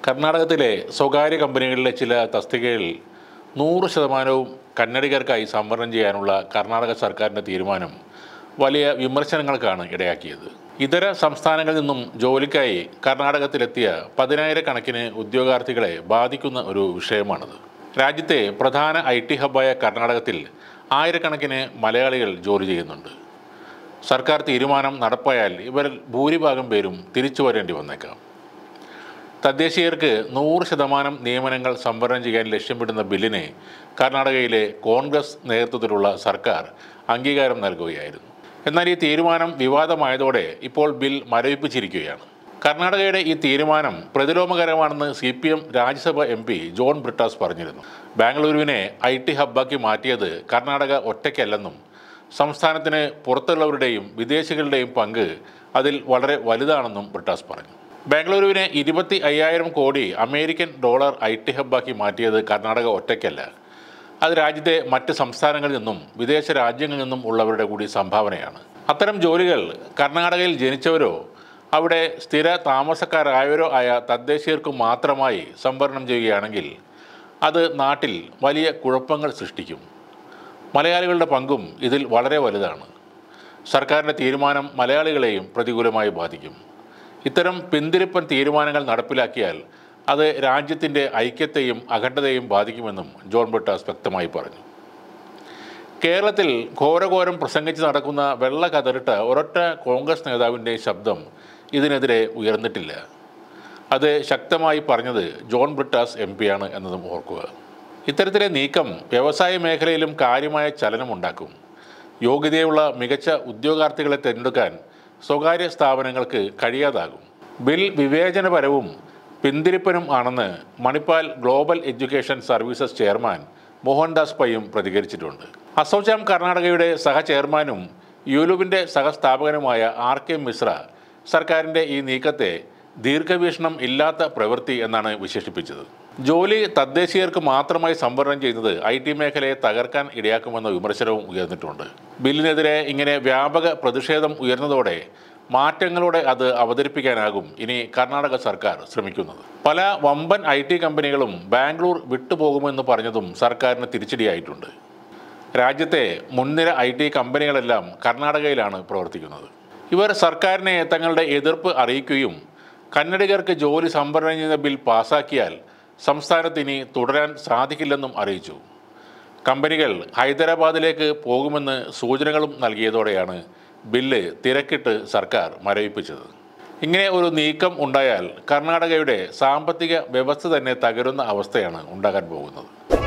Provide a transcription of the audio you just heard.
കർണാടകത്തിലെ സ്വകാര്യ കമ്പനികളിലെ ചില തസ്തികകളിൽ 100% കന്നഡികർക്കായി സംവരണം ചെയ്യാനുള്ള കർണാടക സർക്കാരിൻ്റെ തീരുമാനം വലിയ വിമർശനങ്ങൾക്കാണ് ഇടയാക്കിയത്. ഇതര സംസ്ഥാനങ്ങളിൽ നിന്നും ജോലിക്കായി കർണാടകത്തിലെത്തിയ 10,000-കണക്കിന് ഉദ്യോഗാർത്ഥികളെ ബാധിക്കുന്ന ഒരു വിഷയമാണത്. രാജ്യത്തെ പ്രധാന IT ഹബ്ബായ കർണാടകത്തിൽ ആയിരക്കണക്കിന് മലയാളികൾ ജോലി ചെയ്യുന്നുണ്ട്. സർക്കാർ തീരുമാനം നടപ്പായാൽ ഇവരിൽ ഭൂരിഭാഗം പേരും തിരിച്ചു വരേണ്ടി വന്നേക്കാം. തദ്ദേശീയർക്ക് 100% നിയമനങ്ങൾ സംവരണം ചെയ്യാൻ ലക്ഷ്യമിടുന്ന ബില്ലിന് കർണാടകയിലെ കോൺഗ്രസ് നേതൃത്വത്തിലുള്ള സർക്കാർ അംഗീകാരം നൽകുകയായിരുന്നു. എന്നാൽ ഈ തീരുമാനം വിവാദമായതോടെ ഇപ്പോൾ ബിൽ മരവിപ്പിച്ചിരിക്കുകയാണ്. കർണാടകയുടെ ഈ തീരുമാനം പ്രതിലോമകരമാണെന്ന് CPM രാജ്യസഭ MP ജോൺ ബ്രിട്ടാസ് പറഞ്ഞിരുന്നു. ബാംഗ്ലൂരുവിനെ IT ഹബ്ബാക്കി മാറ്റിയത് കർണാടക ഒറ്റയ്ക്കല്ലെന്നും സംസ്ഥാനത്തിന് പുറത്തുള്ളവരുടെയും വിദേശികളുടെയും പങ്ക് അതിൽ വളരെ വലുതാണെന്നും ബ്രിട്ടാസ് പറഞ്ഞു. ബാംഗ്ലൂരുവിനെ 25,000 കോടി അമേരിക്കൻ ഡോളർ IT ഹബ്ബാക്കി മാറ്റിയത് കർണാടക ഒറ്റയ്ക്കല്ല. അത് രാജ്യത്തെ മറ്റ് സംസ്ഥാനങ്ങളിൽ നിന്നും വിദേശ രാജ്യങ്ങളിൽ നിന്നും ഉള്ളവരുടെ കൂടി സംഭാവനയാണ്. അത്തരം ജോലികൾ കർണാടകയിൽ ജനിച്ചവരോ അവിടെ സ്ഥിര താമസക്കാരായവരോ ആയ തദ്ദേശീയർക്ക് മാത്രമായി സംവരണം ചെയ്യുകയാണെങ്കിൽ അത് നാട്ടിൽ വലിയ കുഴപ്പങ്ങൾ സൃഷ്ടിക്കും. മലയാളികളുടെ പങ്കും ഇതിൽ വളരെ വലുതാണ്. സർക്കാരിൻ്റെ തീരുമാനം മലയാളികളെയും പ്രതികൂലമായി ബാധിക്കും. ഇത്തരം പിന്തിരിപ്പൻ തീരുമാനങ്ങൾ നടപ്പിലാക്കിയാൽ അത് രാജ്യത്തിൻ്റെ ഐക്യത്തെയും അഖണ്ഡതയെയും ബാധിക്കുമെന്നും ജോൺ ബ്രിട്ടാസ് വ്യക്തമായി പറഞ്ഞു. കേരളത്തിൽ ഘോരഘോരം പ്രസംഗിച്ച് നടക്കുന്ന വെള്ള കതറിട്ട ഒരൊറ്റ കോൺഗ്രസ് നേതാവിൻ്റെ ശബ്ദം ഇതിനെതിരെ ഉയർന്നിട്ടില്ല. അത് ശക്തമായി പറഞ്ഞത് ജോൺ ബ്രിട്ടാസ് MP ആണ് എന്നതും ഓർക്കുക. ഇത്തരത്തിലെ നീക്കം വ്യവസായ മേഖലയിലും കാര്യമായ ചലനമുണ്ടാക്കും. യോഗ്യതയുള്ള മികച്ച ഉദ്യോഗാർത്ഥികളെ തിരഞ്ഞെടുക്കാൻ സ്വകാര്യ സ്ഥാപനങ്ങൾക്ക് കഴിയാതാകും. ബിൽ വിവേചനപരവും പിന്തിരിപ്പനും ആണെന്ന് Manipal global education services chairman Mohandas പൈയും പ്രതികരിച്ചിട്ടുണ്ട്. അസോചാം കർണാടകയുടെ സഹചെയർമാനും യുലുവിൻ്റെ സഹസ്ഥാപകനുമായ RK മിശ്ര സർക്കാരിൻ്റെ ഈ നീക്കത്തെ ദീർഘവീക്ഷണം ഇല്ലാത്ത പ്രവൃത്തി എന്നാണ് വിശേഷിപ്പിച്ചത്. ജോലി തദ്ദേശീയർക്ക് മാത്രമായി സംവരണം ചെയ്യുന്നത് IT മേഖലയെ തകർക്കാൻ ഇടയാക്കുമെന്ന വിമർശനവും ഉയർന്നിട്ടുണ്ട്. ബില്ലിനെതിരെ ഇങ്ങനെ വ്യാപക പ്രതിഷേധം ഉയർന്നതോടെ മാറ്റങ്ങളോടെ അത് അവതരിപ്പിക്കാനാകും ഇനി കർണാടക സർക്കാർ ശ്രമിക്കുന്നത്. പല വമ്പൻ IT കമ്പനികളും ബാംഗ്ലൂർ വിട്ടുപോകുമെന്ന് പറഞ്ഞതും സർക്കാരിന് തിരിച്ചടിയായിട്ടുണ്ട്. രാജ്യത്തെ മുൻനിര IT കമ്പനികളെല്ലാം കർണാടകയിലാണ് പ്രവർത്തിക്കുന്നത്. ഇവർ സർക്കാരിനെ തങ്ങളുടെ എതിർപ്പ് അറിയിക്കുകയും കന്നഡികർക്ക് ജോലി സംവരണം ചെയ്യുന്ന ബിൽ പാസാക്കിയാൽ സംസ്ഥാനത്ത് ഇനി തുടരാൻ സാധിക്കില്ലെന്നും അറിയിച്ചു. കമ്പനികൾ ഹൈദരാബാദിലേക്ക് പോകുമെന്ന് സൂചനകളും നൽകിയതോടെയാണ് ബില്ല് തിരക്കിട്ട് സർക്കാർ മരവിപ്പിച്ചത്. ഇങ്ങനെ ഒരു നീക്കം ഉണ്ടായാൽ കർണാടകയുടെ സാമ്പത്തിക വ്യവസ്ഥ തന്നെ തകരുന്ന അവസ്ഥയാണ് ഉണ്ടാകാൻ പോകുന്നത്.